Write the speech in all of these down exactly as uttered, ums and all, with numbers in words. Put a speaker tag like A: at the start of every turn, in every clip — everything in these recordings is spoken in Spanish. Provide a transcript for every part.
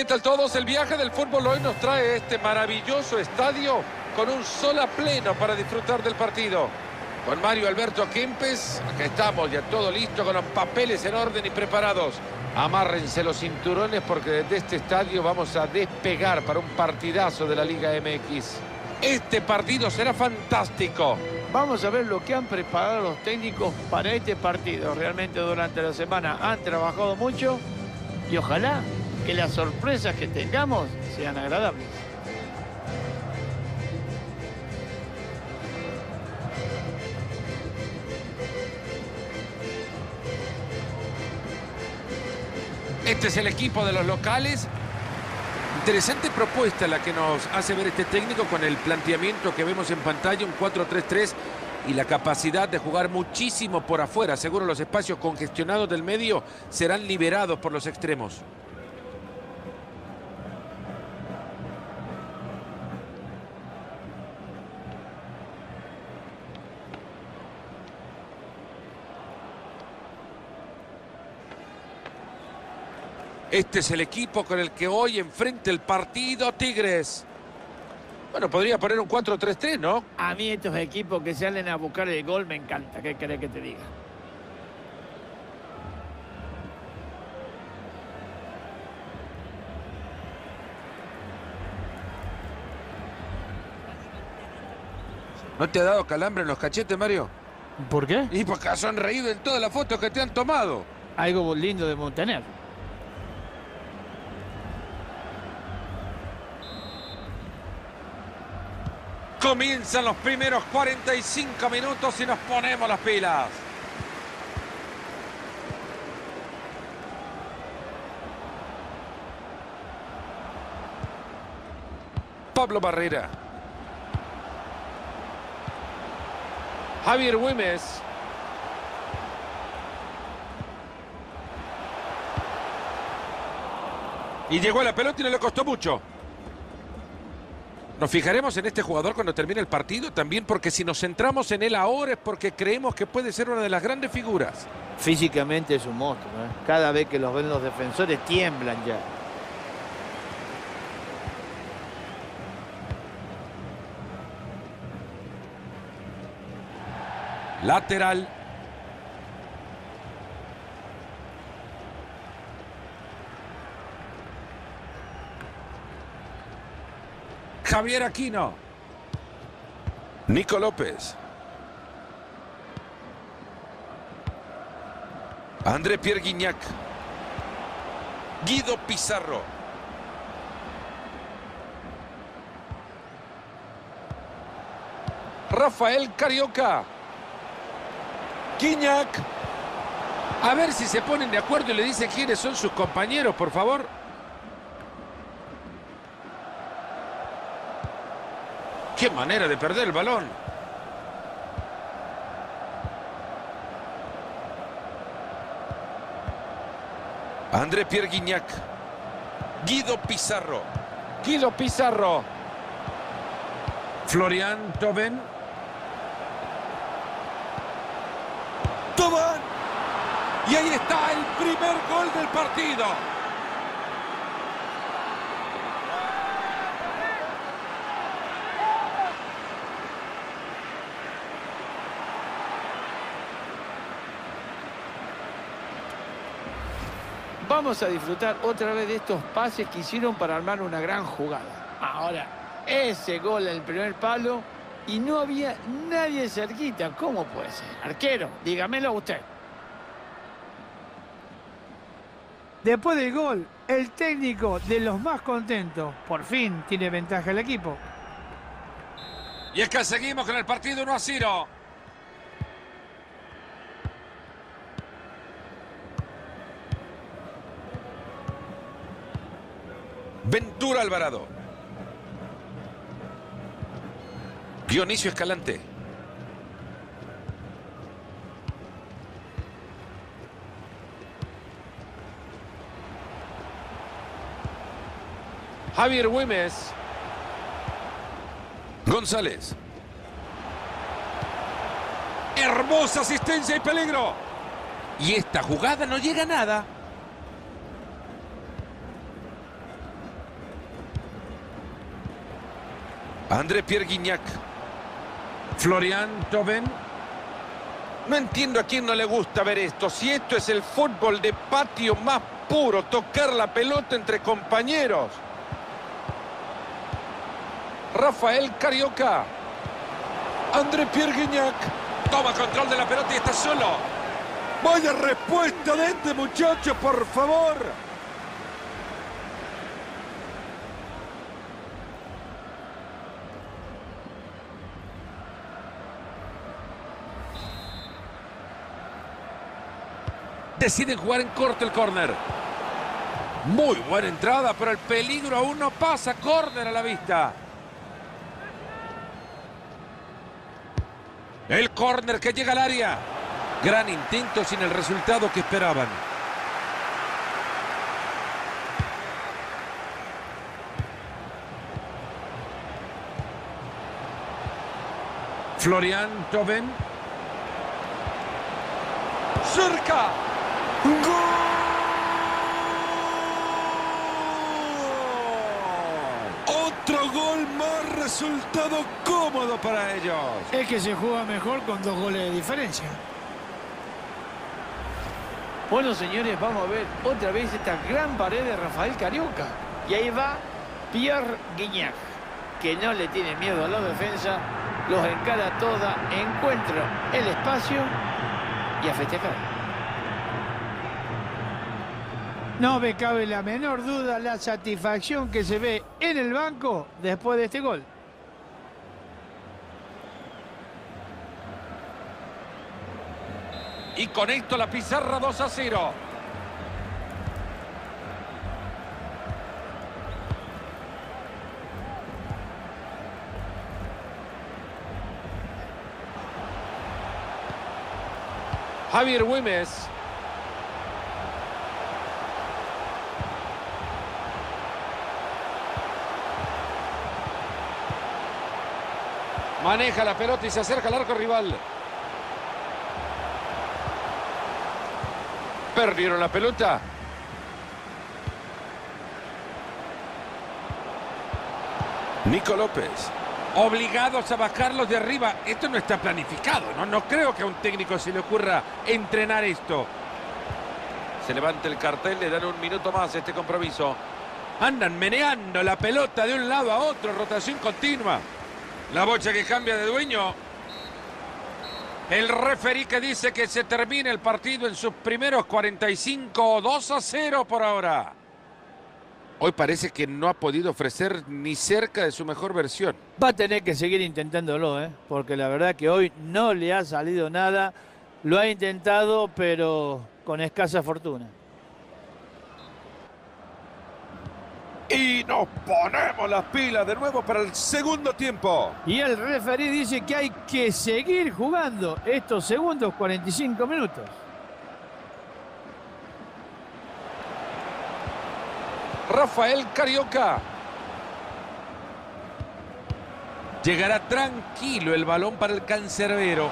A: ¿qué tal todos? El viaje del fútbol hoy nos trae este maravilloso estadio con un sol a pleno para disfrutar del partido. Con Mario Alberto Kempes, acá estamos ya todo listo con los papeles en orden y preparados. Amárrense los cinturones porque desde este estadio vamos a despegar para un partidazo de la Liga M X. Este partido será fantástico.
B: Vamos a ver lo que han preparado los técnicos para este partido. Realmente durante la semana han trabajado mucho y ojalá que las sorpresas que tengamos sean agradables.
A: Este es el equipo de los locales. Interesante propuesta la que nos hace ver este técnico con el planteamiento que vemos en pantalla, un cuatro tres tres, y la capacidad de jugar muchísimo por afuera. Seguro los espacios congestionados del medio serán liberados por los extremos. Este es el equipo con el que hoy enfrenta el partido Tigres. Bueno, podría poner un cuatro tres tres, ¿no?
B: A mí estos equipos que salen a buscar el gol me encanta. ¿Qué querés que te diga?
A: ¿No te ha dado calambre en los cachetes, Mario?
B: ¿Por qué?
A: Y porque has sonreído en todas las fotos que te han tomado.
B: Algo lindo de mantener.
A: Comienzan los primeros cuarenta y cinco minutos y nos ponemos las pilas. Pablo Barrera. Javier Güemes. Y llegó a la pelota y no le costó mucho. Nos fijaremos en este jugador cuando termine el partido también, porque si nos centramos en él ahora es porque creemos que puede ser una de las grandes figuras.
B: Físicamente es un monstruo, ¿eh? Cada vez que los ven los defensores tiemblan ya.
A: Lateral. Javier Aquino. Nico López. André Pierre Guignac. Guido Pizarro. Rafael Carioca. Guignac. A ver si se ponen de acuerdo y le dicen quiénes son sus compañeros, por favor. ¡Qué manera de perder el balón! André Pierre Guignac. Guido Pizarro. Guido Pizarro. Florian Thauvin. Thauvin. Y ahí está el primer gol del partido.
B: Vamos a disfrutar otra vez de estos pases que hicieron para armar una gran jugada. Ahora, ese gol en el primer palo y no había nadie cerquita. ¿Cómo puede ser? Arquero, dígamelo usted.
C: Después del gol, el técnico de los más contentos. Por fin tiene ventaja el equipo.
A: Y es que seguimos con el partido uno a cero. Ventura Alvarado. Dionisio Escalante. Javier Güemes. González. Hermosa asistencia y peligro. Y esta jugada no llega a nada. André Pierre Gignac. Florian Thauvin. No entiendo a quién no le gusta ver esto. Si esto es el fútbol de patio más puro, tocar la pelota entre compañeros. Rafael Carioca. André Pierre Gignac. Toma control de la pelota y está solo. Vaya respuesta de este muchacho, por favor. Deciden jugar en corto el córner. Muy buena entrada, pero el peligro aún no pasa. Córner a la vista. El córner que llega al área. Gran intento sin el resultado que esperaban. Florian Thauvin. Cerca. ¡Gol! Otro gol más, resultado cómodo para ellos.
C: Es que se juega mejor con dos goles de diferencia.
B: Bueno, señores, vamos a ver otra vez esta gran pared de Rafael Carioca. Y ahí va Pierre Gignac, que no le tiene miedo a la defensa, los encara toda, encuentra el espacio y a festejar.
C: No me cabe la menor duda la satisfacción que se ve en el banco después de este gol.
A: Y con esto la pizarra dos a cero. Javier Güemes. Maneja la pelota y se acerca al arco rival. Perdieron la pelota. Nico López. Obligados a bajarlos de arriba. Esto no está planificado, ¿no? No creo que a un técnico se le ocurra entrenar esto. Se levanta el cartel, le dan un minuto más a este compromiso. Andan meneando la pelota de un lado a otro, rotación continua. La bocha que cambia de dueño. El referí que dice que se termina el partido en sus primeros cuarenta y cinco, dos a cero por ahora. Hoy parece que no ha podido ofrecer ni cerca de su mejor versión.
B: Va a tener que seguir intentándolo, ¿eh? Porque la verdad que hoy no le ha salido nada. Lo ha intentado, pero con escasa fortuna.
A: Y nos ponemos las pilas de nuevo para el segundo tiempo.
C: Y el referí dice que hay que seguir jugando estos segundos cuarenta y cinco minutos.
A: Rafael Carioca. Llegará tranquilo el balón para el cancerbero.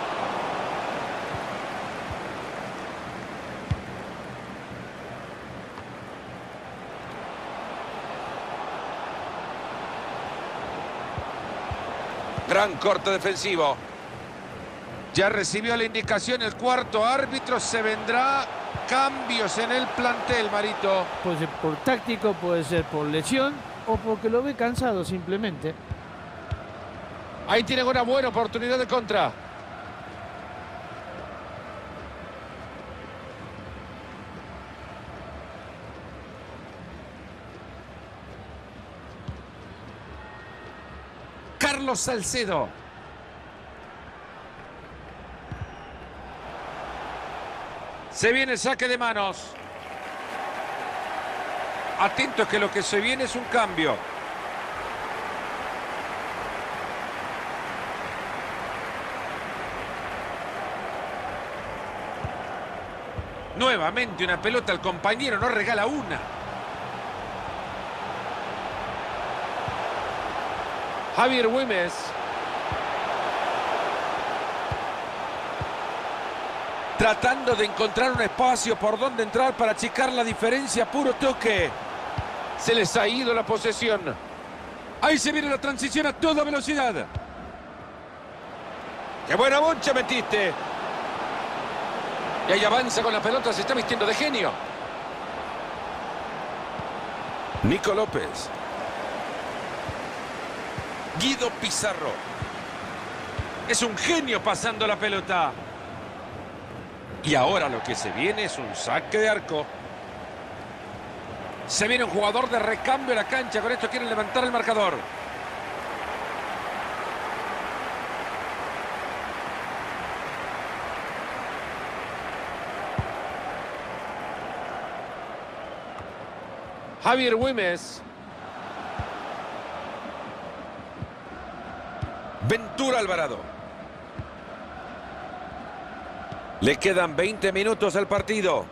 A: Gran corte defensivo. Ya recibió la indicación el cuarto árbitro. Se vendrá cambios en el plantel, Marito.
C: Puede ser por táctico, puede ser por lesión o porque lo ve cansado simplemente.
A: Ahí tienen una buena oportunidad de contra. Carlos Salcedo. Se viene el saque de manos. Atentos que lo que se viene es un cambio. Nuevamente una pelota al compañero, no regala una. Javier Güemes. Tratando de encontrar un espacio por donde entrar para achicar la diferencia. Puro toque. Se les ha ido la posesión. Ahí se viene la transición a toda velocidad. ¡Qué buena boncha metiste! Y ahí avanza con la pelota, se está vistiendo de genio. Nico López. Guido Pizarro. Es un genio pasando la pelota. Y ahora lo que se viene es un saque de arco. Se viene un jugador de recambio a la cancha. Con esto quieren levantar el marcador. Javier Güemes. Ventura Alvarado. Le quedan veinte minutos al partido.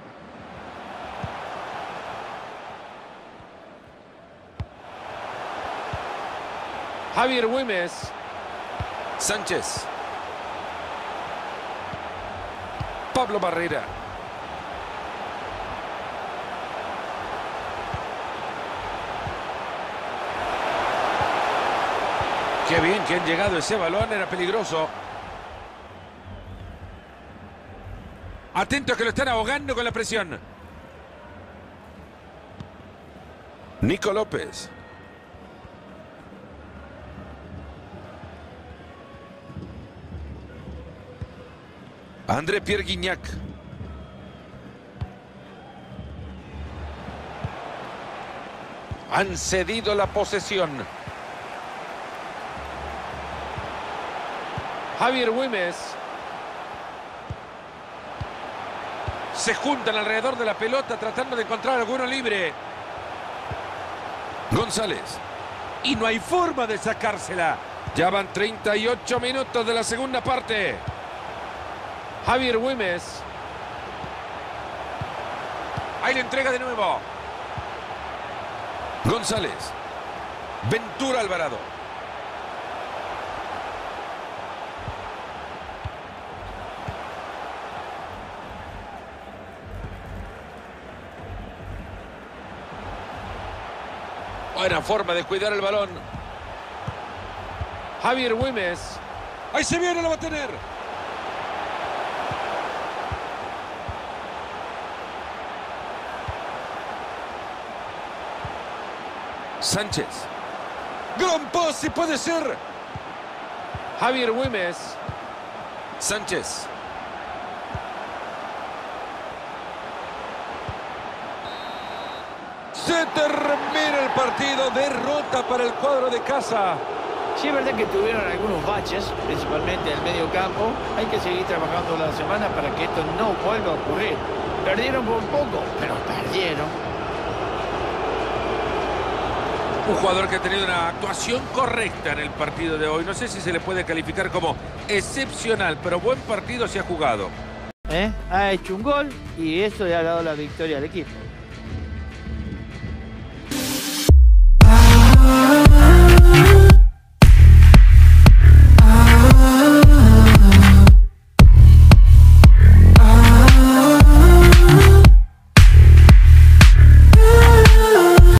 A: Javier Güemes. Sánchez. Pablo Barrera. Qué bien que han llegado ese balón, era peligroso. Atentos que lo están ahogando con la presión. Nico López. André Pierre Guignac. Han cedido la posesión. Javier Güemes. Se juntan alrededor de la pelota tratando de encontrar alguno libre. González. Y no hay forma de sacársela. Ya van treinta y ocho minutos de la segunda parte. Javier Güemes. Ahí le entrega de nuevo. González. Ventura Alvarado. Buena forma de cuidar el balón. Javier Güemes. Ahí se viene, lo va a tener. Sánchez. Gran pase, puede ser. Javier Güemes. Sánchez. Se termina el partido. Derrota para el cuadro de casa.
B: Sí, es verdad que tuvieron algunos baches, principalmente en el medio campo. Hay que seguir trabajando la semana para que esto no vuelva a ocurrir. Perdieron por poco, pero perdieron.
A: Un jugador que ha tenido una actuación correcta en el partido de hoy. No sé si se le puede calificar como excepcional, pero buen partido se ha jugado.
B: ¿Eh? Ha hecho un gol y eso le ha dado la victoria al equipo.